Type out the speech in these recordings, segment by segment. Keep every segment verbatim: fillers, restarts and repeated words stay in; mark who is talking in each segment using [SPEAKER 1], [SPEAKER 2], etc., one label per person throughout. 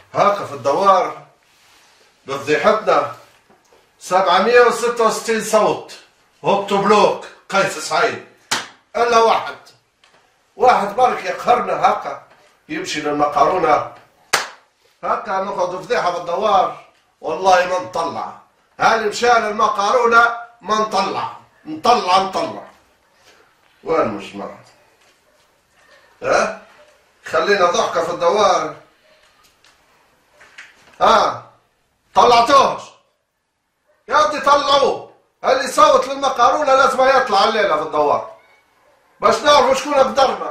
[SPEAKER 1] هاكا في الدوار بفضيحتنا سبعمية وستة وستين صوت هوبتو بلوك قيس سعيد الا واحد واحد برك يقهرنا هاكا يمشي للمقارونه هاكا ناخذ فضيحه في الدوار والله ما نطلع. هاني مشى للمقارونه ما نطلع نطلع نطلع وين مش معه؟ ها؟ خلينا ضحكه في الدوار. ها طلعتوهش يا ودي طلعوه. اللي يصوت للمقارونه لازم يطلع الليله في الدوار باش نعرفوا شكون قدرنا.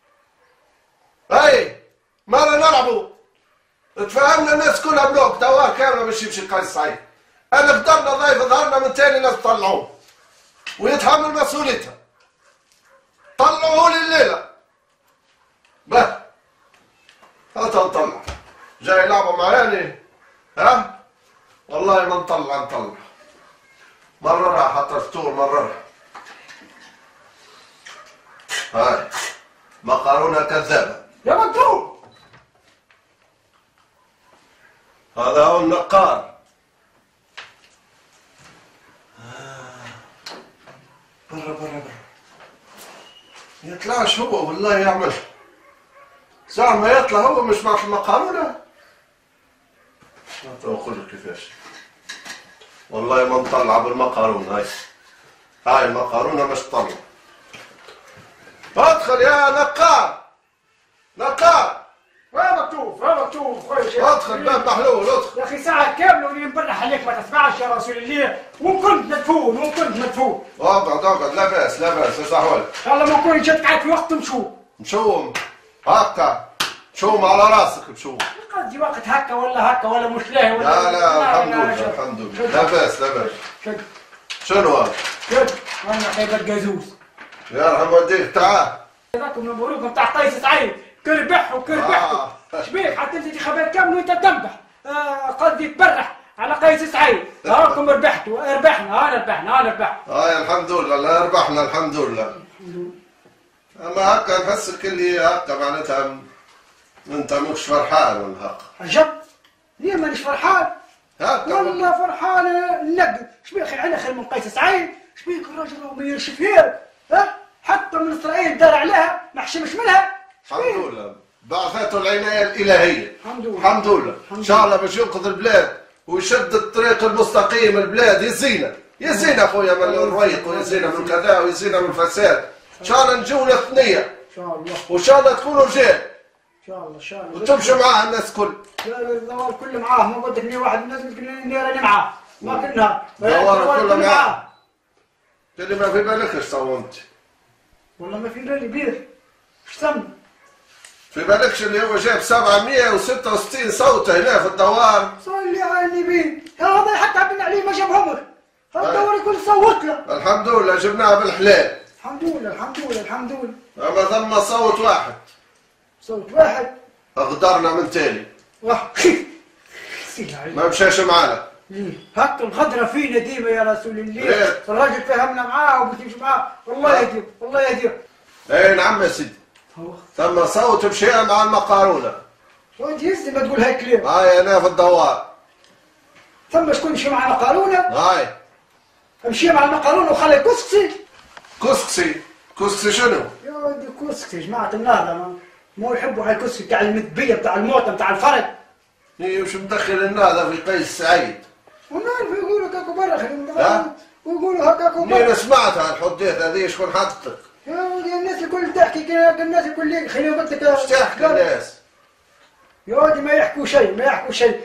[SPEAKER 1] اي مالا نلعبوا تفهمنا الناس كلها بلوك دوار كامله باش يمشي قيس سعيد. انا قدرنا ضيف ظهرنا من تاني لازم تطلعوه ويتحمل مسؤوليتها. طلعوه لي الليله به هات نطلع. جاي يلعبوا معاني ها؟ والله ما نطلع نطلع. مررها حتى فطور مررها. هاي مقارونه كذابه
[SPEAKER 2] يا مكتوب.
[SPEAKER 1] هذا هو النقار. برا برا برا يطلعش هو والله يعمل ساعة ما يطلع هو مش مع المقارونه. خذوا كيفاش والله ما نطلع بالمقارونه. هاي هاي المقارونه مش طلع. ادخل يا نقار نقار.
[SPEAKER 2] يا مكتوب يا مكتوب
[SPEAKER 1] ادخل باب محلول ادخل.
[SPEAKER 2] يا اخي ساعة كاملة وني نبرح عليك ما تسمعش يا رسول الله. وان كنت مدفون وان كنت مدفون.
[SPEAKER 1] اقعد اقعد لا باس لا باس ايش احوالك؟
[SPEAKER 2] والله ما نكون جات قعدت في وقت نشوف.
[SPEAKER 1] مشوم هكا شوم على راسك بشوم.
[SPEAKER 2] قصدي وقت هكا ولا هكا ولا مش لاهي ولا
[SPEAKER 1] لا لا الحمد لله الحمد لله لا باس لا باس.
[SPEAKER 2] شد
[SPEAKER 1] شنو هذا؟
[SPEAKER 2] شد وانا خيبة جازوز.
[SPEAKER 1] يرحم والديك تعال.
[SPEAKER 2] هذاكم مبروكم تاع قيس سعيد كربح وكربحتوا.
[SPEAKER 1] آه.
[SPEAKER 2] شبيك حتى انت انتخابات كامل وانت تنبح. آه قصدي تبرح على قيس سعيد. هاكم ربحتوا ربحنا انا ربحنا انا ربحت.
[SPEAKER 1] هاي الحمد لله لا ربحنا الحمد لله. اما هكا نحسك اللي هكا معناتها انت مش فرحان ولا هكا.
[SPEAKER 2] عجب ليه مانيش فرحان؟
[SPEAKER 1] هكا
[SPEAKER 2] والله فرحان نقد. شبيك اخي عنا خير من قيس سعيد؟ شبيك الراجل راهو ما يرشف فيها ها؟ حتى من اسرائيل دار عليها ما حشمش منها.
[SPEAKER 1] الحمد لله بعثته العنايه الالهيه.
[SPEAKER 2] الحمد لله
[SPEAKER 1] الحمد لله ان شاء الله باش ينقذ البلاد ويشد الطريق المستقيم. البلاد يزينا يزينا خويا من الرويق ويزينا من كذا ويزينا من الفساد. ان شاء الله نجونا ثنيه
[SPEAKER 2] ان شاء الله
[SPEAKER 1] وان شاء الله تكونوا رجال
[SPEAKER 2] ان شاء الله ان شاء الله
[SPEAKER 1] وتمشوا معاه الناس كل.
[SPEAKER 2] لا الدوار كله معاه. ما قلت لك اني واحد من الناس اللي راني معاه ما كنا
[SPEAKER 1] الدوار كله معاه. اللي ما في بالكش صومت
[SPEAKER 2] والله ما في بالي بيه. ايش سمي؟
[SPEAKER 1] في بالكش اللي هو جاب سبعمية وستة وستين صوت هنا في الدوار.
[SPEAKER 2] صلي على النبي. هذا حتى عبد العلي ما جاب عمر. هذا الدوار يكون صوت له.
[SPEAKER 1] الحمد لله جبناها بالحلال.
[SPEAKER 2] الحمد لله الحمد لله الحمد لله.
[SPEAKER 1] اما ثم صوت واحد
[SPEAKER 2] صوت واحد
[SPEAKER 1] غدرنا من تاني
[SPEAKER 2] واحد
[SPEAKER 1] ما مشاش معانا.
[SPEAKER 2] ليه؟ هكا الغدرة فينا ديما يا رسول الله.
[SPEAKER 1] ليه؟
[SPEAKER 2] الراجل فهمنا معاه وبتمشي معاه والله يدير والله يدير.
[SPEAKER 1] اي نعم يا سيدي. ثم صوت مشينا مع المقارونه.
[SPEAKER 2] وانت هزي ما تقول هيك ليه؟
[SPEAKER 1] هاي انا في الدوار.
[SPEAKER 2] ثم شكون يمشي مع المقارونه؟
[SPEAKER 1] هاي
[SPEAKER 2] امشي مع المقارونه وخلي كسكسي.
[SPEAKER 1] كسكسي كسكسي شنو؟
[SPEAKER 2] يا ودي كسكسي جماعه النهضه ما مو يحبوا هاي الكسكسي بتاع المدبيه بتاع الموطن بتاع الفرد.
[SPEAKER 1] هي مش مدخل النهضه في قيس سعيد.
[SPEAKER 2] ونعرف يقولوا هكاكو برا خلينا ويقولوا هكاكو برا.
[SPEAKER 1] مين سمعتها الحديث هذه شكون حطتك؟
[SPEAKER 2] يا ودي الناس الكل تحكي كذا الناس الكل خليني قلت لك
[SPEAKER 1] ايش تحكي الناس؟
[SPEAKER 2] يا ودي ما يحكوا شيء ما يحكوا شيء.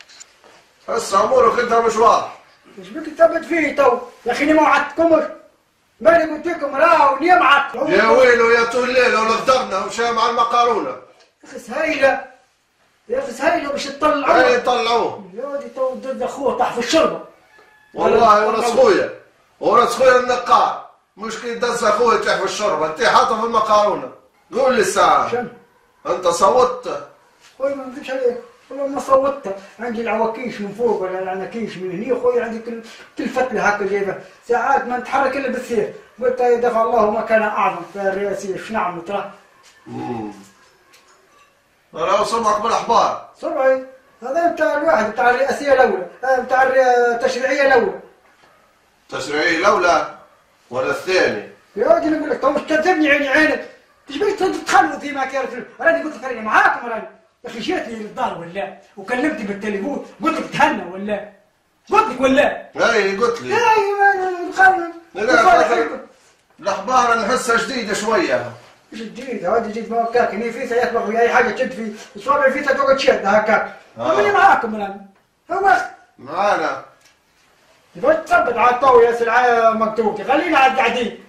[SPEAKER 1] هسه امورك انت مش واضح.
[SPEAKER 2] ايش بك تثبت فيه تو؟ يا اخي ما وعدتكمش. ماني قلت لكم راهو نيمعك.
[SPEAKER 1] يا ويلو يا طول الليل ولا قدرنا ومشى مع المقارونه.
[SPEAKER 2] يا اخي سهيله يا اخي سهيله باش تطلعوه.
[SPEAKER 1] اي طلعوه.
[SPEAKER 2] يا ودي تو ضد اخوه طاح في الشربه.
[SPEAKER 1] والله ورث خويا ورث خويا النقار مش كي دز اخويا يطيح في الشربه انت حاطه في المقارونه. قول لي الساعه
[SPEAKER 2] شنو؟
[SPEAKER 1] انت صوتت؟
[SPEAKER 2] خويا ما نكذبش عليك والله ما صوتت. عندي العواكيش من فوق ولا العناكيش من هني خويا عندي كل كل فتله هكا جايبه ساعات ما نتحرك الا بالسيف. قلت دفع الله ما كان اعظم في الرئاسيه ايش نعمل ترى؟
[SPEAKER 1] امم انا سمعك بالاحبار.
[SPEAKER 2] سرعي هذا بتاع الواحد بتاع الرئاسيه الاولى، بتاع التشريعيه الاولى.
[SPEAKER 1] التشريعيه الاولى ولا الثاني؟
[SPEAKER 2] يا ولدي نقول لك تو مش كذبني عيني عينك، ايش بيك تتخلوا في ما كانت؟ راني قلت لك راني معاكم راني، يا اخي جيتني للدار ولا؟ وكلمتني بالتليفون قلت لك تهنى ولا؟ قلت لك ولا؟
[SPEAKER 1] اي قلت لي.
[SPEAKER 2] ايوه خلنا.
[SPEAKER 1] لا الاخبار نحسها جديده شويه.
[SPEAKER 2] مش جديد هذا جديد ما هكاك، هني فيسا يطبخ في اي حاجه تشد في الصوابع فيسا تقعد تشد هكاك. ماني معاكم راني. هو
[SPEAKER 1] معانا.
[SPEAKER 2] تبغى تثبت على الطاوله يا سلعه مكتوب، خلينا على القاعدين.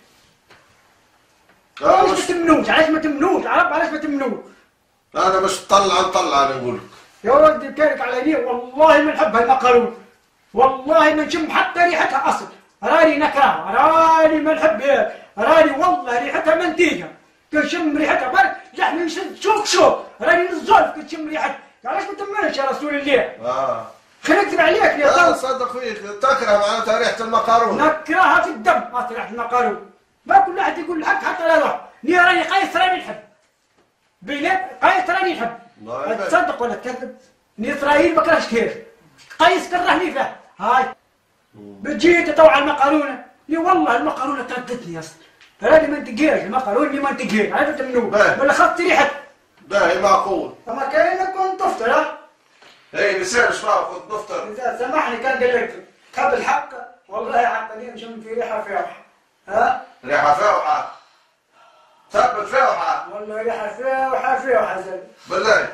[SPEAKER 2] علاش ما تمنوش؟ علاش ما تمنوش؟ عرب علاش ما تمنوش؟
[SPEAKER 1] انا مش طلع نطلع انا نقول لك.
[SPEAKER 2] يا ولدي كانك على يمين والله ما نحب هالمقارون. والله ما نشم حتى ريحتها اصل. راني نكرهها، راني ما نحبها، راني والله ريحتها منتيجه. كنشم ريحتها برك لحمي يشد شوك شوك، راني نزول كنشم ريحتها. علاش ما تمنش يا رسول الله؟ اه خلينا نكذب عليك يا
[SPEAKER 1] لا صدق فيك تكره معناتها ريحه المقارون.
[SPEAKER 2] نكرهها في الدم ما ريحه المقارون. ما كل واحد يقول الحق حتى لا يروح. ني راني قيس راني نحب. بينات قيس راني نحب. تصدق ولا تكذب؟ ني اسرائيل ما كرهش كيف. قيس كرهني فيها. هاي. بتجي تطوع على المقارونه. ني والله المقارونه تردتني يا اسطى. راني ما نتقيش المقارونه اللي ما نتقيش، عرفت منو؟ ولا خفت ريحتها.
[SPEAKER 1] باهي معقول.
[SPEAKER 2] اما كاين كنت تفطر ها؟
[SPEAKER 1] اي بيصير شباب كنت نفطر.
[SPEAKER 2] اذا سامحني كان قال لك خذ الحق والله حق لي نشم في ريحه فاوحه. ها؟
[SPEAKER 1] ريحه فاوحه. ثبت فاوحه.
[SPEAKER 2] والله ريحه فاوحه فاوحه زين.
[SPEAKER 1] بالله.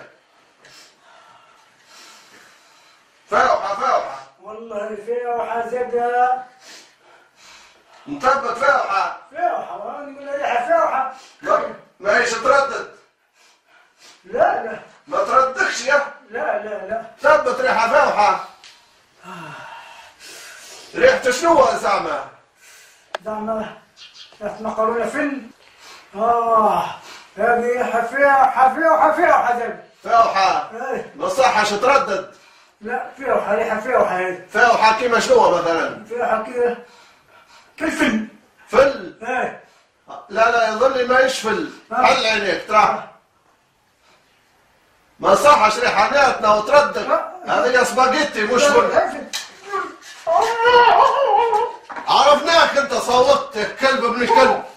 [SPEAKER 1] فاوحه فاوحه.
[SPEAKER 2] والله فاوحه زبده.
[SPEAKER 1] مثبت فاوحه.
[SPEAKER 2] فاوحه وانا نقول ريحه فاوحه.
[SPEAKER 1] ما هيش تردد.
[SPEAKER 2] لا لا.
[SPEAKER 1] ما تردكش يا.
[SPEAKER 2] لا لا لا.
[SPEAKER 1] ثبت ريحه فاوحه. ريحته شنو زعما؟
[SPEAKER 2] زعما مقارونه فل. اه هذه ريحه فاوحه فاوحه فاوحه زين.
[SPEAKER 1] فاوحه.
[SPEAKER 2] ايه.
[SPEAKER 1] ما صحش تردد.
[SPEAKER 2] لا فاوحه ريحه فاوحه هذه.
[SPEAKER 1] فاوحه كيما شنو مثلا؟
[SPEAKER 2] فاوحه كذا كالفل.
[SPEAKER 1] فل؟
[SPEAKER 2] ايه.
[SPEAKER 1] لا لا يظل ما يشفل. حل عينيك ترى. ما صحش ريحاناتنا وتردد. هذه سباجيتي مش فل. عرفناك انت صوتت كلب ابن كلب.